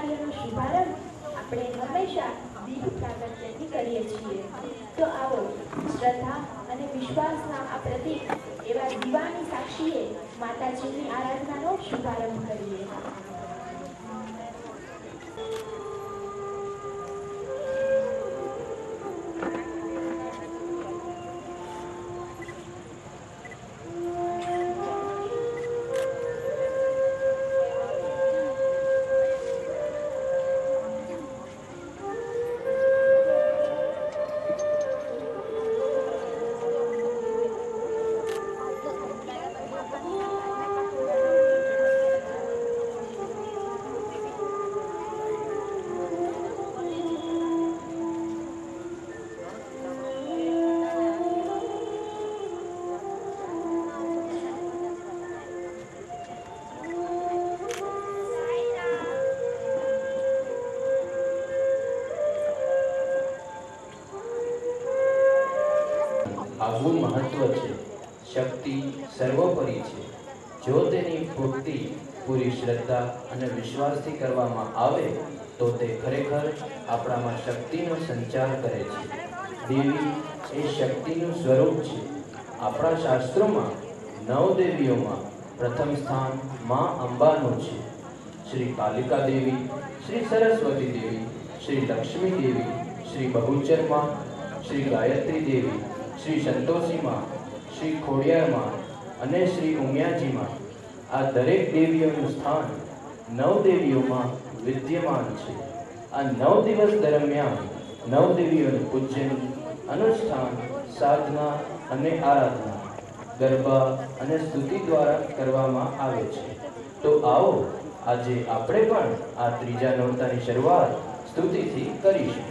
કાર્યનો શુભારંભ આપણે હંમેશા દીપ પ્રાગટ્યથી કરીએ છીએ। તો આવો શ્રદ્ધા અને વિશ્વાસના આ પ્રતીક એવા દીવાની સાક્ષીએ માતાજીની આરાધનાનો શુભારંભ કરીએ। આગવું મહત્વ છે। શક્તિ સર્વોપરી છે। જો તેની ભક્તિ પૂરી શ્રદ્ધા અને વિશ્વાસથી કરવામાં આવે તો તે ખરેખર આપણામાં શક્તિનો સંચાર કરે છે। દેવી એ શક્તિનું સ્વરૂપ છે। આપણા શાસ્ત્રોમાં 9 દેવીઓમાં પ્રથમ સ્થાન માં અંબાનું છે। શ્રી કાલિકા દેવી, શ્રી સરસ્વતી દેવી, શ્રી લક્ષ્મી દેવી, શ્રી બહુચર માં, શ્રી ગાયત્રી દેવી, શ્રી સંતોષી માં, શ્રી ખોડિયાર માં અને શ્રી ઉમિયાજી માં, આ દરેક દેવીઓનું સ્થાન 9 દેવીઓમાં વિદ્યમાન છે। આ 9 દિવસ દરમિયાન 9 દેવીઓનું પૂજન, અનુષ્ઠાન, સાધના અને આરાધના, ગરબા અને સ્તુતિ દ્વારા કરવામાં આવે છે। તો આવો આજે આપણે પણ આ ત્રીજા નોરતાની શરૂઆત સ્તુતિથી કરીશું।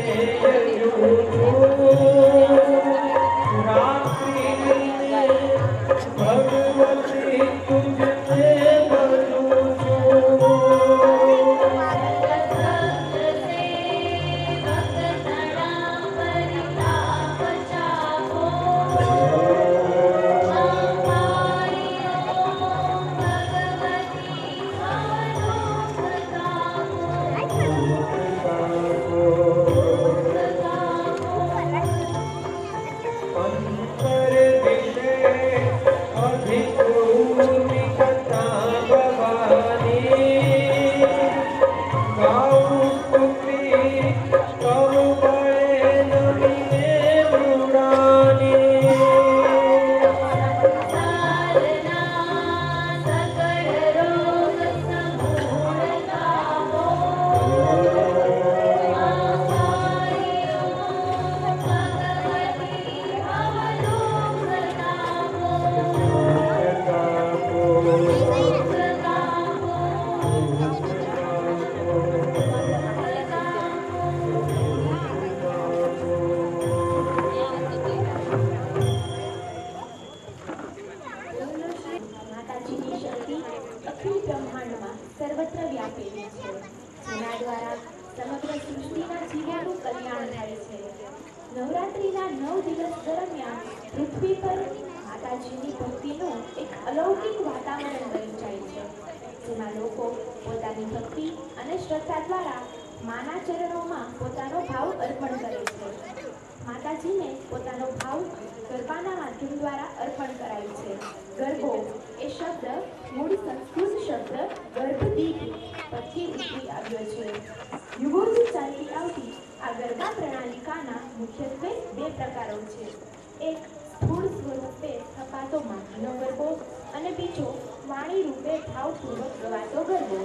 નવરાત્રિના 9 દિવસ દરમિયાન પૃથ્વી પર માતાજીની ભક્તિનું એક અલૌકિક વાતાવરણ બની જાય છે, જેમાં લોકો પોતાની ભક્તિ અને શ્રદ્ધા દ્વારા માના ચરણોમાં પોતાનો ભાવ અર્પણ કરે છે. માતાજીને પોતાનો ભાવ ગરબાના માધ્યમ દ્વારા અર્પણ કરાય છે. ગરબો એ શબ્દ મૂળ સંસ્કૃત શબ્દ ગર્ભદીપ પરથી ઉતરી આવ્યો છે. યુગોથી ચાલતી આવતી આ ગરબા પ્રણાલિકાના મુખ્યત્વે 2 પ્રકારો છે. એક સ્થૂળ સ્વરૂપે થપાતો માટીનો ગરબો અને બીજો વાણી રૂપે ભાવપૂર્વક ગવાતો ગરબો.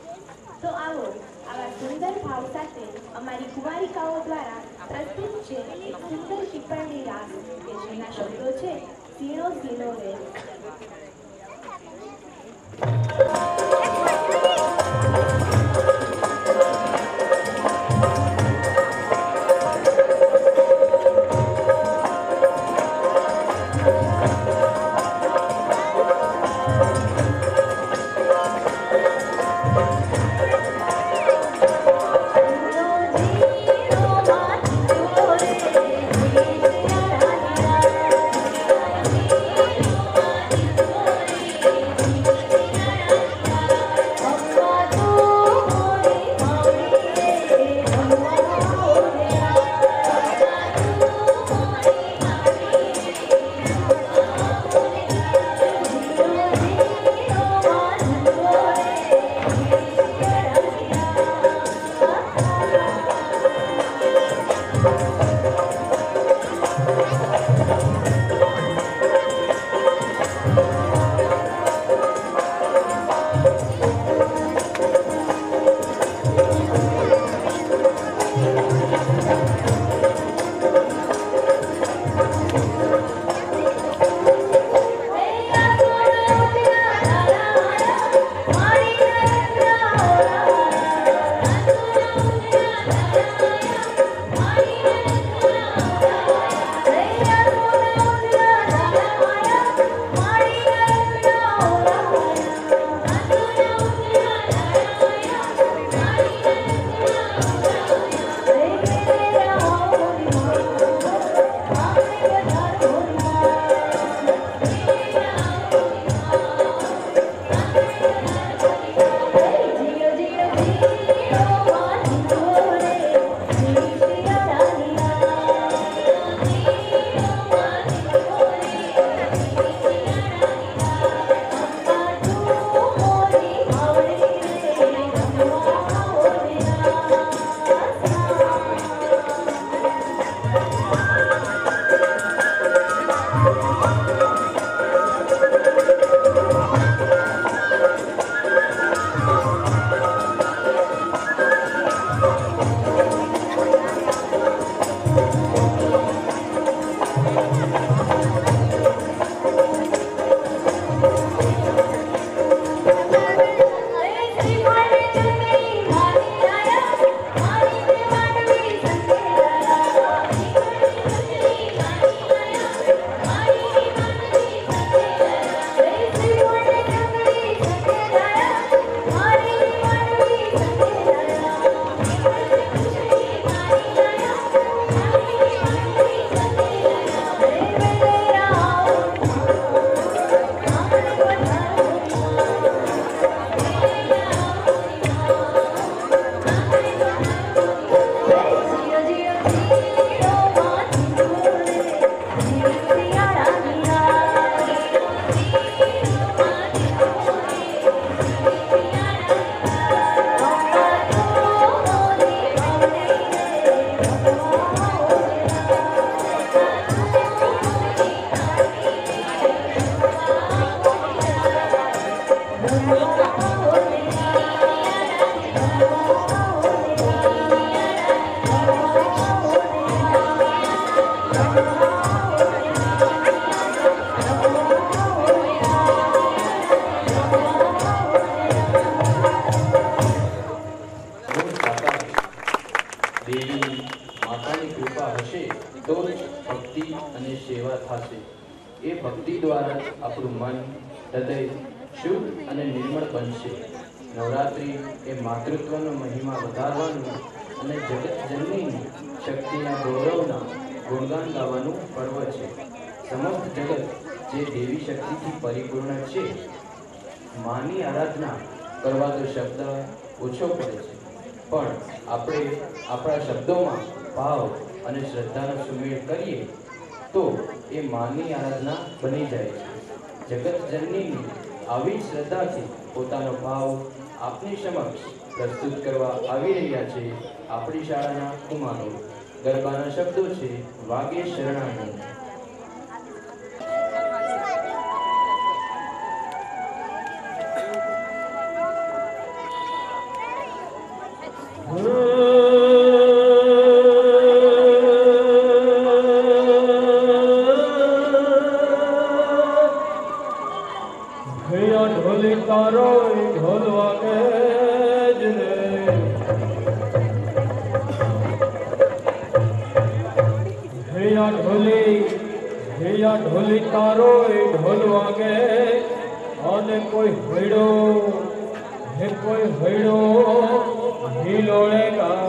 તો આવો આવા સુંદર ભાવ સાથે અમારી કુમારિકાઓ દ્વારા પ્રસ્તુત છે એક સુંદર ટિપ્પણી રાગ કે જેના શબ્દો છે ઝીણો ઝીણો રે. Bye. કૃપા હશે તો જ ભક્તિ અને સેવા થશે. એ ભક્તિ દ્વારા જ આપણું મન હૃદય શુદ્ધ અને નિર્મળ બનશે. નવરાત્રિ એ માતૃત્વનો મહિમા વધારવાનું અને જગતજનનીની શક્તિના ગૌરવના ગુણગાન ગાવાનું પર્વ છે. સમસ્ત જગત જે દેવી શક્તિથી પરિપૂર્ણ છે. માની આરાધના કરવા તો શબ્દ ઓછો પડે છે, પણ આપણે આપણા શબ્દોમાં ભાવ અને શ્રદ્ધાનો સુમેળ કરીએ તો એ માની આરાધના બની જાય છે. જગતજનનીની આવી જ શ્રદ્ધાથી પોતાનો ભાવ આપની સમક્ષ પ્રસ્તુત કરવા આવી રહ્યા છે આપણી શાળાના કુમારો. ગરબાના શબ્દો છે વાગે શરણાઈ. ઢોલી તારો ઢોલ વાગે જ રે, ઢોલી તારો ઢોલ વાગે, અને કોઈ હૈડો હિલોળે ગા